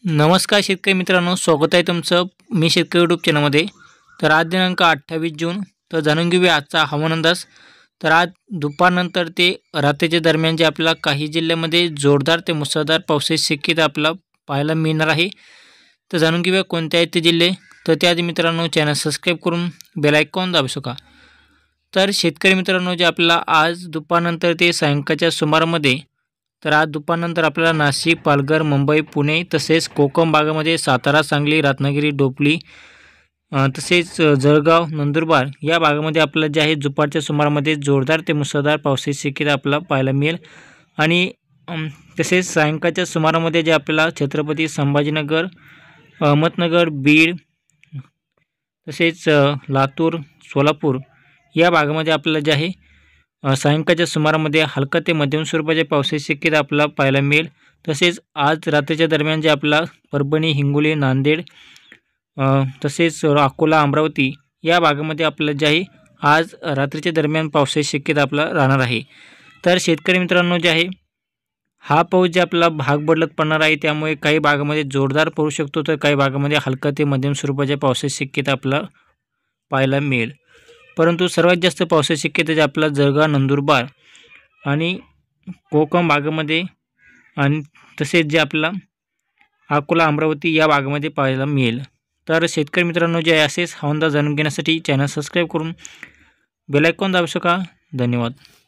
नमस्कार शेतकरी मित्रांनो, स्वागत आहे तुमचं मी शेतकरी यूट्यूब चॅनलमध्ये। तर आज दिनांक 28 जून। तर जाणून घेऊया आजचा हवामान अंदाज। तर आज दुपारनंतर ते रात्रीच्या दरम्यान जे आपल्याला काही जिल्ह्यामध्ये जोरदार ते मुसळधार पावसाची शक्यता आपल्याला पाहायला मिळणार आहे। तर जाणून घेऊया कोणते आहेत ते जिल्हे। तर त्याआधी मित्रांनो चॅनल सबस्क्राईब करून बेल आयकॉन दाबू शकता। तर शेतकरी मित्रांनो, जे आपल्याला आज दुपारनंतर ते सायंकाळच्या सुमारामध्ये, तर आज दुपारनंतर आपल्याला नाशिक, पालघर, मुंबई, पुणे तसेच कोकण भागामध्ये सातारा, सांगली, रत्नागिरी, डोंबिवली तसेच जळगाव, नंदुरबार या भागामध्ये आपल्याला जे आहे दुपारच्या सुमारामध्ये जोरदार ते मुसळधार पावसाची शक्यता आपल्याला पाहायला मिळेल। आणि तसेच सायंकाळच्या सुमारामध्ये जे आपल्याला छत्रपती संभाजीनगर, अहमदनगर, बीड तसेच लातूर, सोलापूर या भागामध्ये आपल्याला जे आहे सायंकाळच्या सुमारामध्ये हलका ते मध्यम स्वरूपाच्या पावसाची शक्यता आपल्याला पाहायला मिळेल। तसेच आज रात्रीच्या दरम्यान जे आपल्याला परभणी, हिंगोली, नांदेड तसेच अकोला, अमरावती या भागामध्ये आपल्याला जे आहे आज रात्रीच्या दरम्यान पावसाची शक्यता आपल्याला राहणार आहे। तर शेतकरी मित्रांनो, जे आहे हा पाऊस जे आपल्याला भाग बदलत पडणार आहे, त्यामुळे काही भागामध्ये जोरदार पडू शकतो, तर काही भागामध्ये हलका ते मध्यम स्वरूपाच्या पावसाची शक्यता आपल्याला पाहायला मिळेल। परंतु सर्वात जास्त पावसाची शक्यता जे आपल्याला जळगाव, नंदुरबार आणि कोकण भागामध्ये आणि तसेच जे आपल्याला अकोला, अमरावती या भागामध्ये पाहायला मिळेल। तर शेतकरी मित्रांनो, जे असेच हवामान जाणून घेण्यासाठी चॅनल सबस्क्राईब करून बेल आयकॉन दाबू शकता। धन्यवाद।